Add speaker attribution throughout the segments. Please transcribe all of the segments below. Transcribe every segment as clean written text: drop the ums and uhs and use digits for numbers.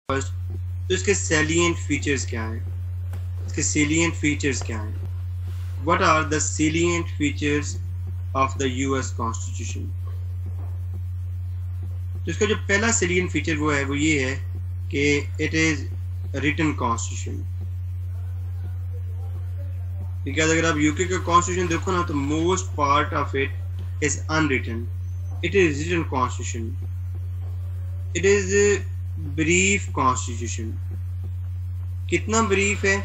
Speaker 1: First, तो इसके salient features क्या हैं? इसके सैलिएंट फीचर्स क्या हैं? What are the salient features of the US constitution? तो इसका जो पहला सैलिएंट फीचर वो ये है कि it is written constitution. Because अगर आप यूके का कॉन्स्टिट्यूशन देखो ना, तो most part of it is unwritten. It is written constitution. It is brief constitution. कितना ब्रीफ है?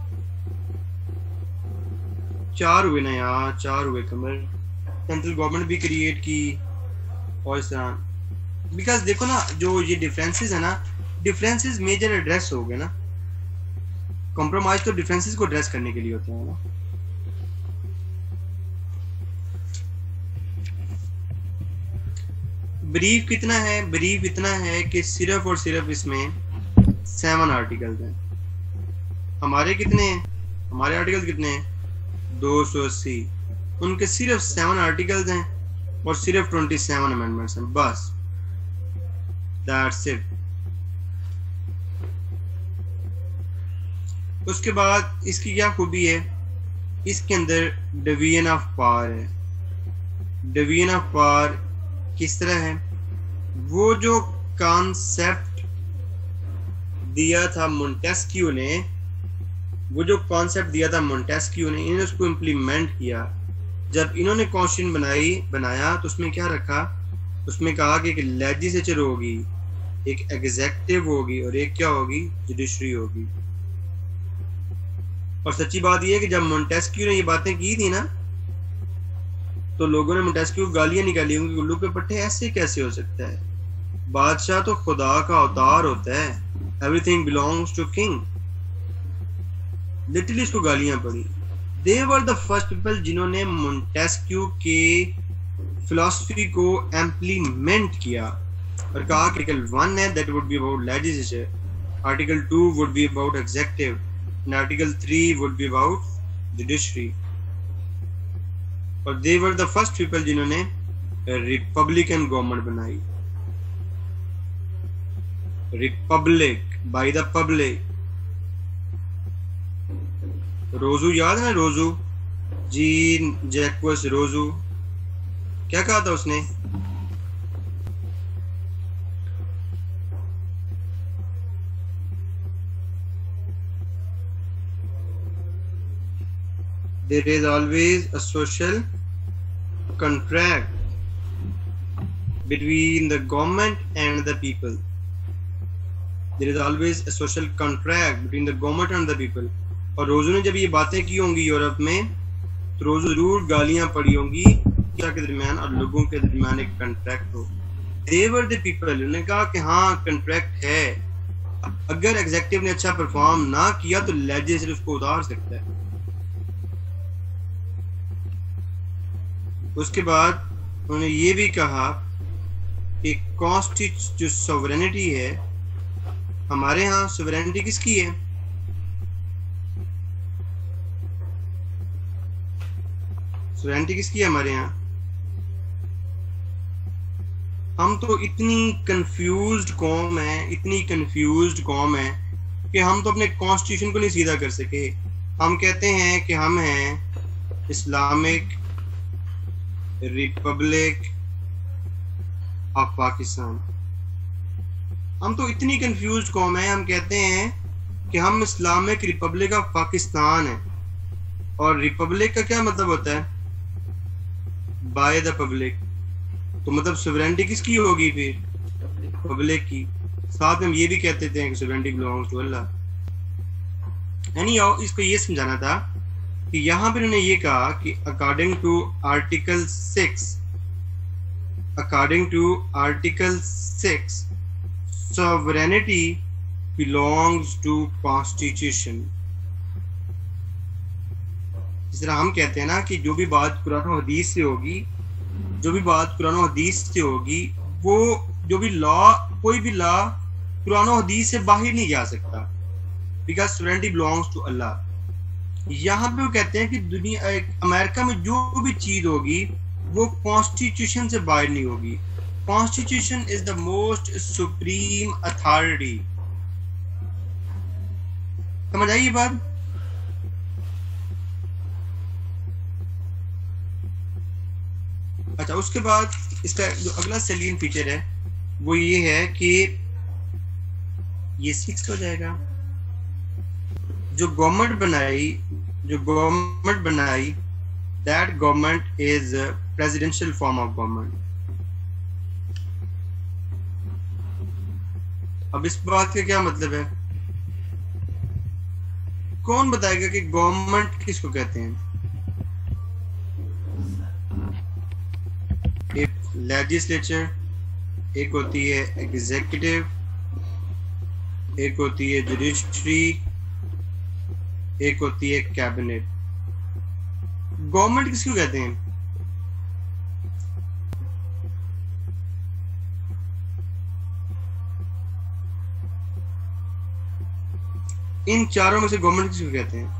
Speaker 1: 4 हुए ना यार, 4 हुए कमर। सेंट्रल गवर्नमेंट भी क्रिएट की और इस तरह। बिकॉज देखो ना, जो ये डिफरेंसेस है ना, डिफरेंसेस मेजर एड्रेस हो गए ना। कॉम्प्रोमाइज तो डिफरेंसेस को एड्रेस करने के लिए होता है ना। ब्रीफ कितना है? ब्रीफ इतना है कि सिर्फ और सिर्फ इसमें 7 आर्टिकल्स हैं। हमारे कितने हैं? हमारे आर्टिकल्स कितने हैं? 280। उनके सिर्फ 7 आर्टिकल्स हैं और सिर्फ 27 अमेंडमेंट्स हैं, बस। That's it. उसके बाद इसकी क्या खूबी है? इसके अंदर डिवीजन ऑफ पावर है। डिवीजन ऑफ पावर किस तरह है? वो जो कॉन्सेप्ट दिया था मोंटेस्क्यू ने, इन्होंने उसको इम्प्लीमेंट किया। जब इन्होंने कॉन्स्टिट्यूशन बनाया तो उसमें क्या रखा? उसमें कहा कि एक लेजिस्लेचर होगी, एक एग्जीक्यूटिव होगी और एक क्या होगी? जुडिशरी होगी। और सच्ची बात यह है कि जब मोंटेस्क्यू ने ये बातें की थी ना, तो लोगों ने मोंटेस्क्यू को गालियां निकाली होंगी, उल्लू के पट्टे, ऐसे कैसे हो सकता है? बादशाह तो खुदा का अवतार होता है। Everything belongs to king. Literally इसको गालियां पड़ी। They were the first people जिन्होंने मोंटेस्क्यू के फिलॉसफी को इम्प्लीमेंट किया और कहा कि आर्टिकल 1 है, that would be about legislature, article 2 would be about executive, and article 3 would be about judiciary. और they were the first people जिन्होंने रिपब्लिकन गवर्नमेंट बनाई। Republic by the public. रोजू याद है ना? रोजू, जीन जैक्वस रोजू, क्या कहा था उसने? There is always a social contract between the government and the people. There is always a social contract between the government and the people. और रोजू ने जब ये बातें की होंगी यूरोप में, तो रोजू जरूर गालियां पड़ी होंगी क्या के दरमियान और लोगों के दरमियान एक कॉन्ट्रैक्ट हो। They were the people। उन्होंने कहा कि हाँ कॉन्ट्रैक्ट है, अगर एग्जीक्यूटिव ने अच्छा परफॉर्म ना किया तो लेजिस्लेचर उसको उतार सकता है। उसके बाद उन्होंने ये भी कहा कि कॉन्स्टिट्यूशन जो सोवरेनिटी है, हमारे यहाँ सोवरेनिटी किसकी है? सोवरेनिटी किसकी है हमारे यहाँ? हम तो इतनी कंफ्यूज्ड कौम है कि हम तो अपने कॉन्स्टिट्यूशन को नहीं सीधा कर सके। हम कहते हैं कि हम हैं इस्लामिक रिपब्लिक ऑफ पाकिस्तान। हम तो इतनी कंफ्यूज्ड कौम है, हम कहते हैं कि हम इस्लामिक रिपब्लिक ऑफ पाकिस्तान है। और रिपब्लिक का क्या मतलब होता है? By the public. तो मतलब सोवरेनिटी किसकी होगी फिर? पब्लिक की। साथ में हम ये भी कहते थे कि सोवरेनिटी बिलोंग्स टू अल्लाह। यानी इसको ये समझाना था कि यहाँ पर उन्होंने ये कहा कि according to article 6 sovereignty belongs to constitution. जिस तरह हम कहते हैं ना कि जो भी बात कुरान और हदीस से होगी, वो जो भी लॉ, कोई भी लॉ कुरान और हदीस से बाहर नहीं जा सकता, बिकॉज सोवरेनिटी बिलोंग्स टू अल्लाह। यहाँ पे वो कहते हैं कि दुनिया अमेरिका में जो भी चीज होगी वो कॉन्स्टिट्यूशन से बाहर नहीं होगी। Constitution is the most supreme authority समझ आई ये बात? अच्छा, उसके बाद इसका जो अगला सेलियन फीचर है वो ये है कि ये 6 हो जाएगा। जो गवर्नमेंट बनाई that government is presidential form of government. अब इस बात का क्या मतलब है? कौन बताएगा कि गवर्नमेंट किसको कहते हैं? एक लेजिस्लेचर, एक होती है एग्जीक्यूटिव, एक होती है जुडिशरी, एक होती है कैबिनेट। गवर्नमेंट किसको कहते हैं? इन चारों में से गवर्नमेंट किसको कहते हैं?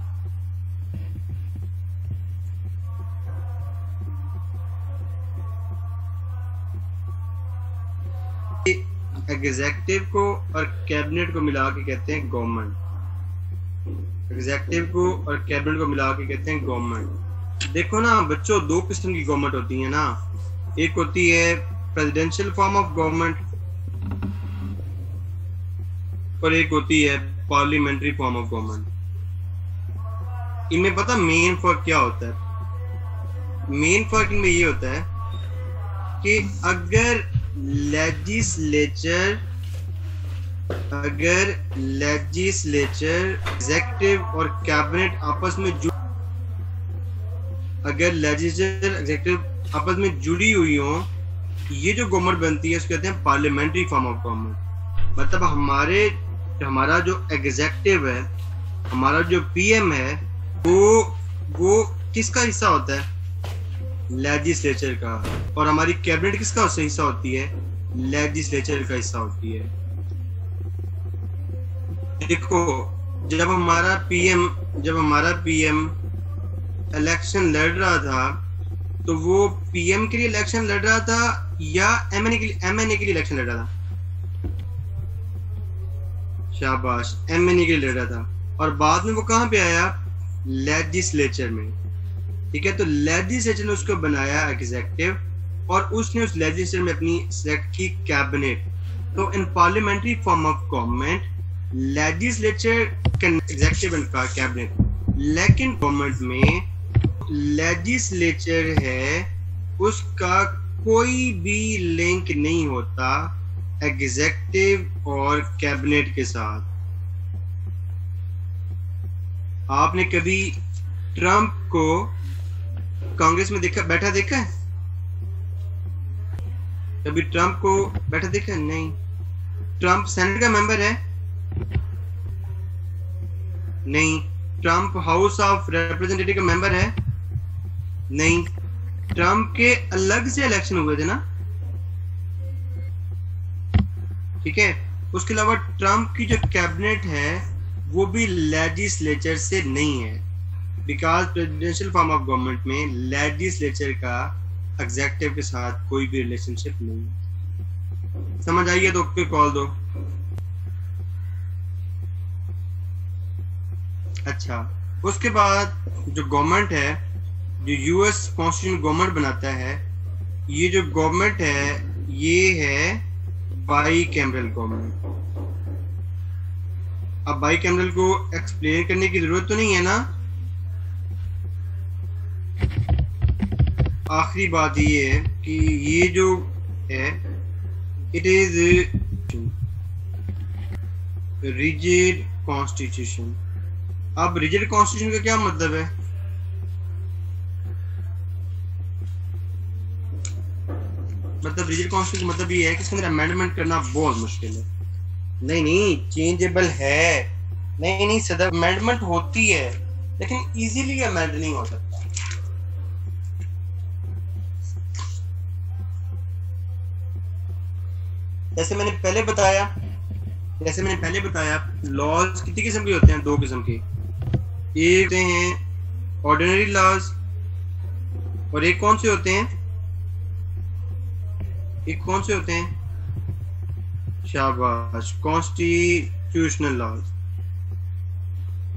Speaker 1: एग्जीक्यूटिव को और कैबिनेट को मिला के कहते हैं गवर्नमेंट। एग्जीक्यूटिव को और कैबिनेट को मिला के कहते हैं गवर्नमेंट। देखो ना बच्चों, दो किस्म की गवर्नमेंट होती है ना। एक होती है प्रेसिडेंशियल फॉर्म ऑफ गवर्नमेंट और एक होती है पार्लियामेंट्री फॉर्म ऑफ गवर्नमेंट। इनमें पता मेन फर्क क्या होता है? मेन फर्क इनमें ये होता है कि अगर लेजिस्लेचर, एग्जीक्यूटिव और कैबिनेट आपस में अगर लेजिस्लेचर एग्जीक्यूटिव आपस में जुड़ी हुई हो, ये जो गवर्नमेंट बनती है उसको कहते हैं पार्लियामेंट्री फॉर्म ऑफ गवर्नमेंट। मतलब हमारा जो एग्जीक्यूटिव है, हमारा जो पीएम है, वो किसका हिस्सा होता है? लेजिस्लेचर का। और हमारी कैबिनेट किसका हिस्सा होती है? लेजिस्लेचर का हिस्सा होती है। देखो, जब हमारा पीएम इलेक्शन लड़ रहा था तो वो पीएम के लिए इलेक्शन लड़ रहा था या एमएनए के लिए इलेक्शन लड़ रहा था? शाबाश, एमएनए के लिए लड़ रहा था। और बाद में वो कहां पे आया? लेजिस्लेचर में। ठीक है, तो लेजिस्लेचर ने उसको बनाया एग्जीक्यूटिव और उसने उस लेजिस्लेचर में अपनी सेलेक्ट की कैबिनेट। तो in parliamentary form of government legislature executive and cabinet. लेकिन गवर्नमेंट में लेजिस्लेचर है, उसका कोई भी लिंक नहीं होता एग्जीक्यूटिव और कैबिनेट के साथ। आपने कभी ट्रंप को कांग्रेस में बैठा देखा है? कभी ट्रंप को बैठा देखा है? नहीं। ट्रंप सेनेट का मेंबर है? नहीं। ट्रंप हाउस ऑफ रिप्रेजेंटेटिव का मेंबर है? नहीं। ट्रंप के अलग से इलेक्शन हुए थे ना, ठीक है। उसके अलावा ट्रंप की जो कैबिनेट है वो भी लेजिस्लेचर से नहीं है, because presidential form of government में लेजिस्लेचर का एग्जीक्यूटिव के साथ कोई भी रिलेशनशिप नहीं है। समझ आइए तो ओके कॉल दो। अच्छा, उसके बाद जो गवर्नमेंट है, जो यूएस कॉन्स्टिट्यूशन गवर्नमेंट बनाता है, ये जो गवर्नमेंट है ये है बाई कैमरल गवर्नमेंट। अब बाई कैमरल को एक्सप्लेन करने की जरूरत तो नहीं है ना। आखिरी बात ये है कि ये जो है इट इज रिजिड कॉन्स्टिट्यूशन। अब रिजिड कॉन्स्टिट्यूशन का क्या मतलब है? मतलब रिजिड कॉन्स्टिट्यूशन मतलब ये है कि इसके अंदर अमेंडमेंट करना बहुत मुश्किल है। नहीं, चेंजेबल है। नहीं सदर, अमेंडमेंट होती है लेकिन इजीली अमेंड नहीं हो सकता। जैसे मैंने पहले बताया लॉज कितनी किस्म के होते हैं? 2 किस्म के। एक होते हैं ऑर्डिनरी लॉज और एक कौन से होते हैं? शाबाश, कॉन्स्टिट्यूशनल लॉज।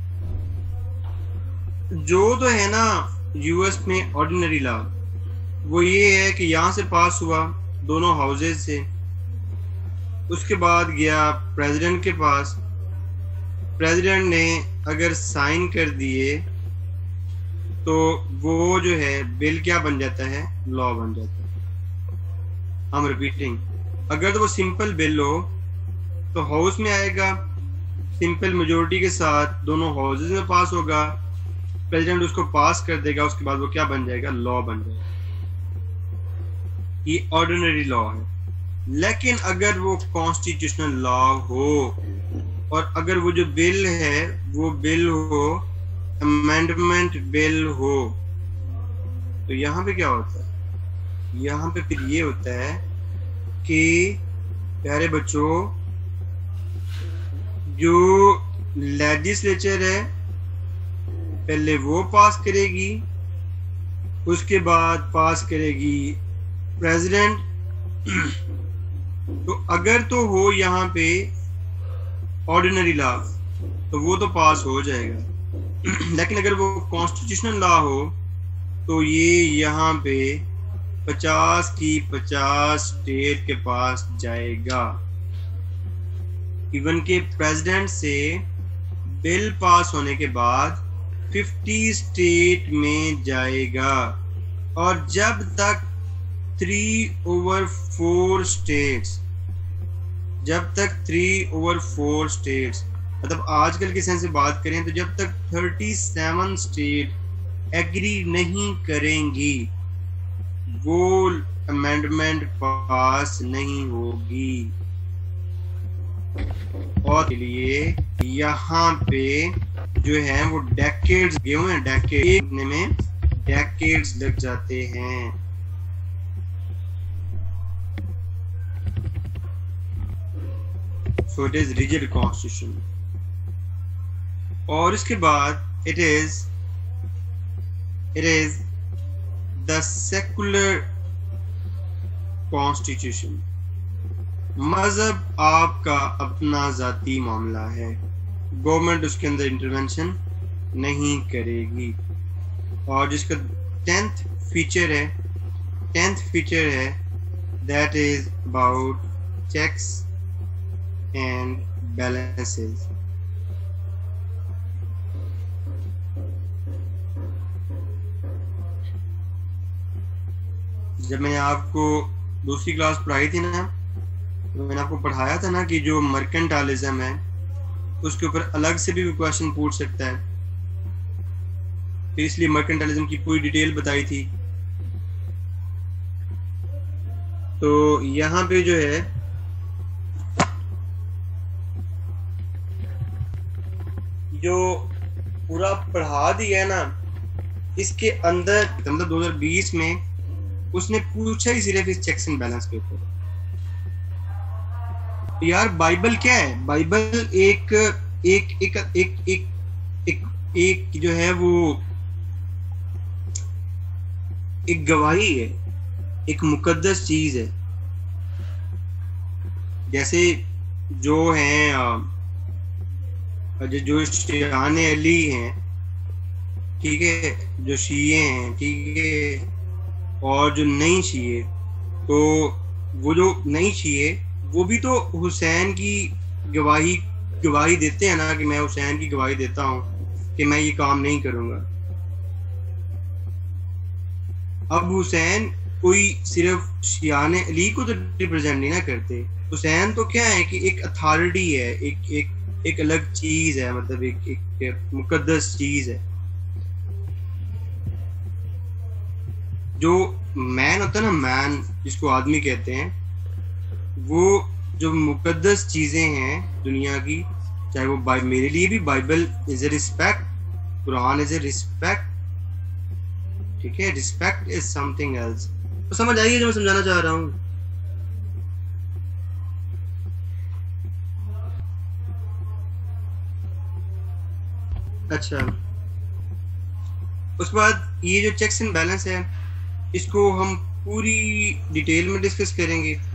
Speaker 1: जो तो है ना यूएस में ऑर्डिनरी लॉ, वो ये है कि यहाँ से पास हुआ दोनों हाउसेज से, उसके बाद गया प्रेसिडेंट के पास, प्रेसिडेंट ने अगर साइन कर दिए तो वो जो है बिल क्या बन जाता है, लॉ बन जाता है। हम रिपीटिंग, अगर तो वो सिंपल बिल हो तो हाउस में आएगा, सिंपल मेजोरिटी के साथ दोनों हाउसेज में पास होगा, प्रेसिडेंट उसको पास कर देगा, उसके बाद वो क्या बन जाएगा, लॉ बन जाएगा। ये ऑर्डिनरी लॉ है। लेकिन अगर वो कॉन्स्टिट्यूशनल लॉ हो और अगर वो जो बिल है वो बिल हो, अमेंडमेंट बिल हो, तो यहाँ पे क्या होता है, यहाँ पे फिर ये होता है कि प्यारे बच्चों, जो लेजिस्लेचर है पहले वो पास करेगी, उसके बाद पास करेगी प्रेसिडेंट। तो अगर तो हो यहाँ पे ऑर्डिनरी लॉ तो वो तो पास हो जाएगा, लेकिन अगर वो कॉन्स्टिट्यूशनल लॉ हो तो ये यहाँ पे 50 की 50 स्टेट के पास जाएगा। इवन के प्रेसिडेंट से बिल पास होने के बाद 50 स्टेट में जाएगा, और जब तक 3/4 स्टेट्स, जब तक 3/4 स्टेट्स, मतलब आजकल के सेंस से बात करें तो जब तक 37 स्टेट एग्री नहीं करेंगी वो अमेंडमेंट पास नहीं होगी। और के लिए यहाँ पे जो है वो डेकेड्स गए हुए हैं, डेकेड में डेकेड्स लग जाते हैं। So it is rigid constitution। और इसके बाद it is the secular constitution। मजहब आपका अपना जाती मामला है, गवर्नमेंट उसके अंदर इंटरवेंशन नहीं करेगी। और जिसका 10th फीचर है that is about checks and balances। जब मैंने आपको दूसरी क्लास पढ़ाई थी ना, तो मैंने आपको पढ़ाया था ना कि जो मर्केंटालिज्म है उसके ऊपर अलग से भी क्वेश्चन पूछ सकता है, फिर इसलिए मर्केंटालिज्म की पूरी डिटेल बताई थी। तो यहाँ पे जो है जो पूरा पढ़ा दिया है ना, इसके अंदर मतलब 2020 में उसने पूछा ही सिर्फ इस चेक्स एंड बैलेंस के ऊपर। यार बाइबल क्या है? बाइबल एक एक एक एक एक एक, एक जो है वो एक गवाही है, एक मुकद्दस चीज है। जैसे जो हैं जो शियाने अली हैं, ठीक है, जो शिये हैं, ठीक है, और जो नहीं शिये, तो वो जो नहीं शिये वो भी तो हुसैन की गवाही देते हैं ना, कि मैं हुसैन की गवाही देता हूँ कि मैं ये काम नहीं करूंगा। अब हुसैन कोई सिर्फ शियाने अली को तो रिप्रेजेंट नहीं ना करते। हुसैन तो क्या है कि एक अथॉरिटी है, एक अलग चीज है, मतलब एक मुकद्दस चीज है। जो मैन होता है ना, मैन जिसको आदमी कहते हैं, वो जो मुकद्दस चीजें हैं दुनिया की, चाहे वो मेरे लिए भी Bible is a respect, Quran is a respect, ठीक है, रिस्पेक्ट इज समथिंग एल्स। तो समझ आइए जो मैं समझाना चाह रहा हूँ। अच्छा, उसके बाद ये जो चेक्स एंड बैलेंस है, इसको हम पूरी डिटेल में डिस्कस करेंगे।